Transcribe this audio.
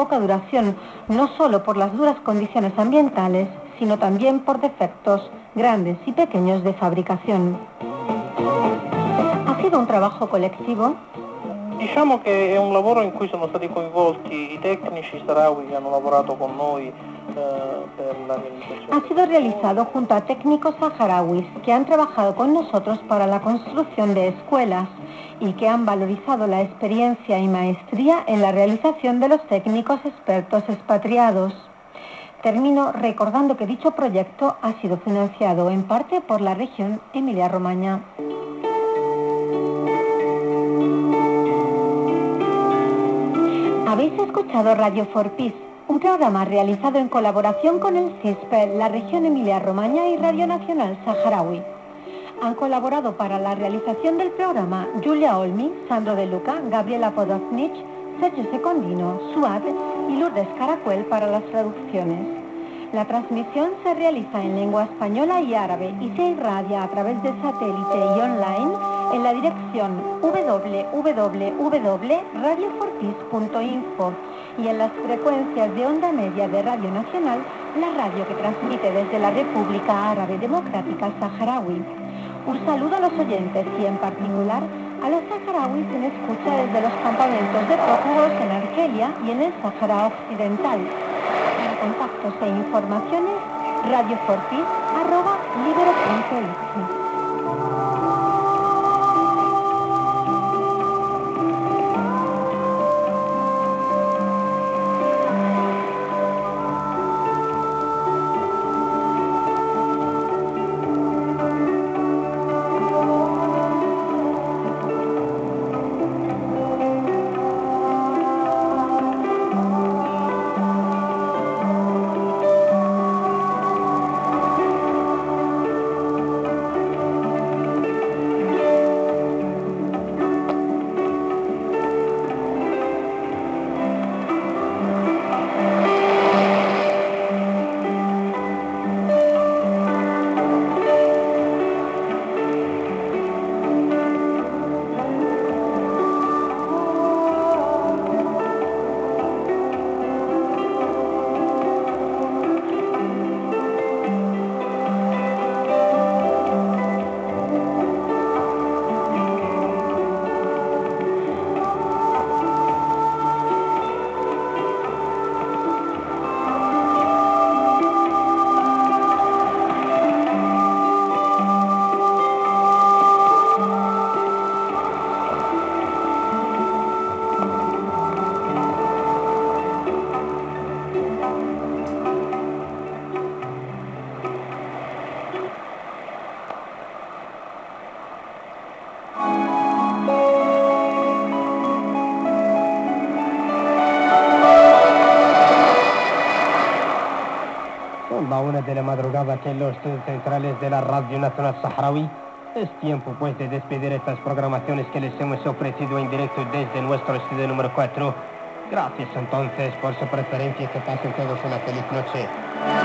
poca duración, no solo por las duras condiciones ambientales, sino también por defectos grandes y pequeños de fabricación. ¿Ha sido un trabajo colectivo? Diciamo che è un lavoro in cui sono stati coinvolti i tecnici saharawi che hanno lavorato con noi per la realizzazione. Ha sido realizado junto a técnicos saharauis que han trabajado con nosotros para la construcción de escuelas y que han valorizado la experiencia y maestría en la realización de los técnicos expertos expatriados. Termino recordando que dicho proyecto ha sido financiado en parte por la región Emilia-Romagna. Habéis escuchado Radio for Peace, un programa realizado en colaboración con el CISPE, la región Emilia-Romagna y Radio Nacional Saharaui. Han colaborado para la realización del programa Giulia Olmi, Sandro De Luca, Gabriela Podosnich, Sergio Secondino, Suad y Lourdes Caracuel para las traducciones. La transmisión se realiza en lengua española y árabe y se irradia a través de satélite y online en la dirección www.radiofortis.info y en las frecuencias de onda media de Radio Nacional, la radio que transmite desde la República Árabe Democrática Saharaui. Un saludo a los oyentes y en particular a los saharauis en escucha desde los campamentos de prófugos en Argelia y en el Sáhara Occidental. Para contactos e informaciones, radiofortis@libero.es. De la madrugada aquí en los estudios centrales de la Radio Nacional Saharaui. Es tiempo pues de despedir estas programaciones que les hemos ofrecido en directo desde nuestro estudio número 4. Gracias entonces por su preferencia y que pasen todos una feliz noche.